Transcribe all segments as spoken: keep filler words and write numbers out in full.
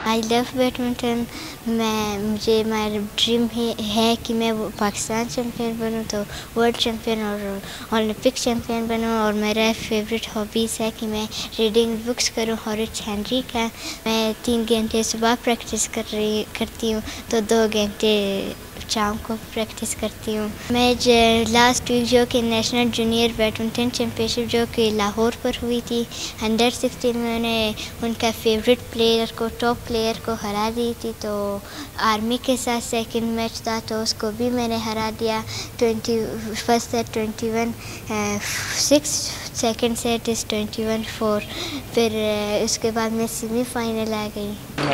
I love badminton. मैं मुझे मेरा ड्रीम है कि मैं वो पाकिस्तान चैम्पियन बनूं, तो वर्ल्ड चैम्पियन और ओलंपिक चैम्पियन बनूं। और मेरा फेवरेट हॉबीज़ है कि मैं रीडिंग बुक्स करूं। हॉरिस हेनरी का मैं तीन घंटे सुबह प्रैक्टिस कर रही करती हूँ, तो दो घंटे शाम को प्रैक्टिस करती हूँ। मैं लास्ट वीक जो कि नेशनल जूनियर बैडमिंटन चैम्पियनशिप जो कि लाहौर पर हुई थी, अंडर सिक्सटीन में मैंने उनका फेवरेट प्लेयर को टॉप प्लेयर को हरा दी थी। तो आर्मी के साथ सेकंड मैच था, तो उसको भी मैंने हरा दिया। Twenty first set twenty one six, second set is twenty one four. फिर उसके बाद मैं सेमीफाइनल आ गई।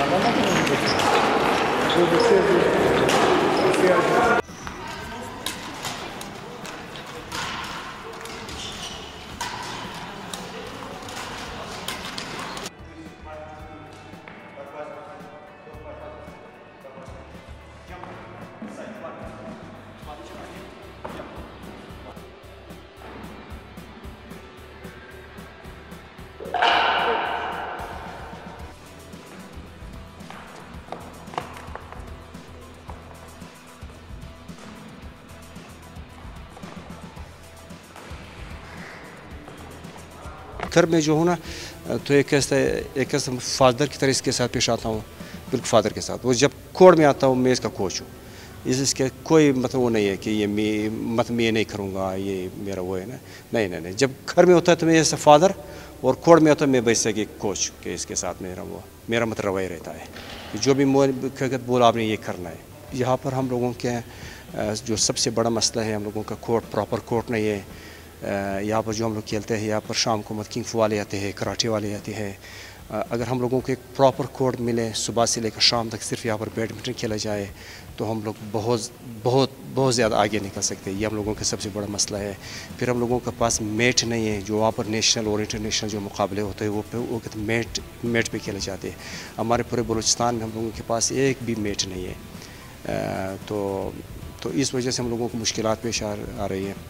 घर में जो हूँ ना, तो एक ऐसा एक ऐसा फादर की तरह इसके साथ पेश आता हूँ, बिल्कुल फादर के साथ। वो जब कोर्ट में आता हूँ, मैं इसका कोच हूँ। इस इसके कोई मतलब वो नहीं है कि ये मैं मतलब मैं ये नहीं करूँगा, ये मेरा वो है ना, नहीं नहीं नहीं। जब घर में होता है तो मैं ऐसा फादर, और कोर्ट में होता है मैं वैसे कि कोच के इसके साथ मेरा वो मेरा मतलब रवैया रहता है कि जो भी बोला आपने ये करना है। यहाँ पर हम लोगों के जो सबसे बड़ा मसला है, हम लोगों का कोर्ट प्रॉपर कोर्ट नहीं है। यहाँ पर जो हम लोग खेलते हैं, यहाँ पर शाम को मत किंग फू वाले आते हैं, कराटे वाले आते हैं। अगर हम लोगों को एक प्रॉपर कोर्ट मिले, सुबह से लेकर शाम तक सिर्फ यहाँ पर बैडमिंटन खेला जाए, तो हम लोग बहुत बहुत बहुत ज़्यादा आगे निकल सकते हैं। ये हम लोगों का सबसे बड़ा मसला है। फिर हम लोगों के पास मैट नहीं है, जो वहाँ पर नेशनल और इंटरनेशनल जो मुकाबले होते हैं वो पे वो कहते मैट मैट पे खेले जाते हैं। हमारे पूरे बलूचिस्तान में हम लोगों के पास एक भी मैट नहीं है। तो तो इस वजह से हम लोगों को मुश्किलात पेश आ आ रही है।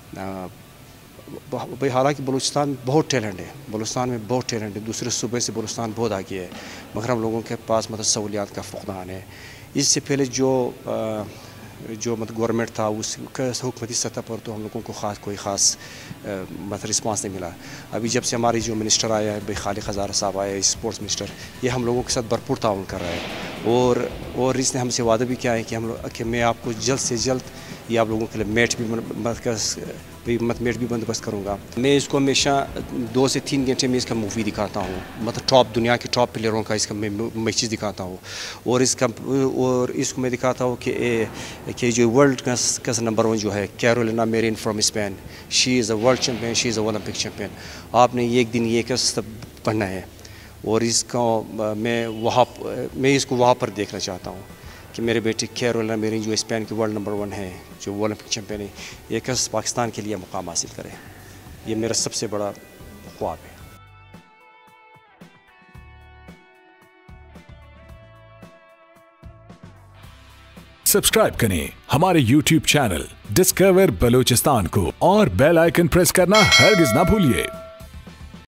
भाई हालांकि बलूचिस्तान में बहुत टैलेंट है, बलूचिस्तान में बहुत टैलेंट है, दूसरे सूबे से बलूचिस्तान बहुत आगे है, मगर हम लोगों के पास मतलब सहूलियात का फुकदान है। इससे पहले जो आ, जो मतलब गवर्नमेंट था, उसका हुकूमती सतह पर तो हम लोगों को ख़ास कोई ख़ास मतलब रिस्पांस नहीं मिला। अभी जब से हमारी जो मिनिस्टर आया है, भाई खालिद हज़ारा साहब आए हैं, स्पोर्ट्स मिनिस्टर, ये हम लोगों के साथ भरपूर ताउन कर रहा है। और और इसने हमसे वादा भी किया है कि हम लोग कि मैं आपको जल्द से जल्द ये आप लोगों के लिए मैच भी मत मैच भी बंदोबस्त करूँगा। मैं इसको हमेशा दो से तीन घंटे में इसका मूवी दिखाता हूँ, मतलब टॉप दुनिया के टॉप प्लेयरों का इसका मैं मैचेस दिखाता हूँ। और इसका और इसको मैं दिखाता हूँ कि कि जो वर्ल्ड का नंबर वन जो है Carolina Marin from Spain, she is a world champion, she is a Olympic champion. आपने एक दिन ये कैसे पढ़ना है, और इसका मैं वहाँ मैं इसको वहाँ पर देखना चाहता हूँ कि मेरे बेटे कैरोलिना मेरिन जो स्पेन की वर्ल्ड नंबर वन है, जो ओलंपिक चैम्पियन है, ये कैसे पाकिस्तान के लिए मुकाम हासिल करे। ये मेरा सबसे बड़ा ख्वाब है। सब्सक्राइब करें हमारे यूट्यूब चैनल डिस्कवर बलूचिस्तान को और बेल आइकन प्रेस करना हरगिज ना भूलिए।